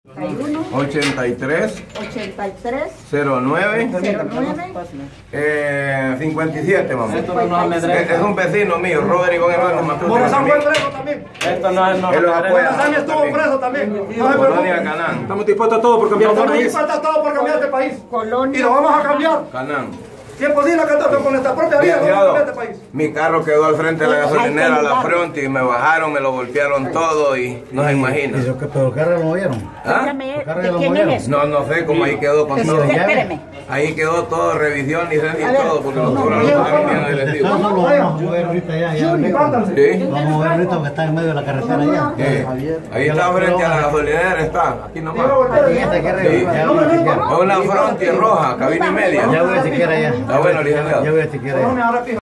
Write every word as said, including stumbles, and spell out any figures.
ochenta y tres, ochenta y tres, cero nueve, cero nueve, eh, cincuenta y siete, mamá. Esto no nos amedrenta. Es un vecino mío, Rodrigo Guerrero. Morazán fue preso también. Esto no es Él los apoya. Morazán estuvo preso también. No se Colonia preocupen. Canán. Estamos dispuestos a todo por cambiar este Estamos país. dispuestos a todo por cambiar este país. Colonia. Y lo vamos a cambiar. Canán. Si es posible, que con nuestra propia vida vamos a Licenciado, cambiar este país. mi carro quedó al frente de la gasolinera a la frente y me bajaron, me lo golpearon todo y no se imagina. ¿Pero qué- pero el carro lo movieron? ¿Ah? Dígame, carro ¿de lo quién movieron? es eso? No, no sé cómo ahí quedó con todo. Espéreme. Ahí quedó todo, revisión, licencia A y ver, todo, porque no, los cobran no, los no, también en el Eso recibo. lo vamos a mover ahorita ya. ya Junior. ¿Sí? Vamos a mover ahorita porque está en medio de la carretera ya. Eh, ahí está frente a la gasolinera, está, aquí nomás. Aquí está, aquí arriba. Sí. Ya voy a chequear. Es una fronti roja, cabina y media. Ya voy a chequear allá. Está bueno, licenciado. Ya voy a chequear allá. Ahora,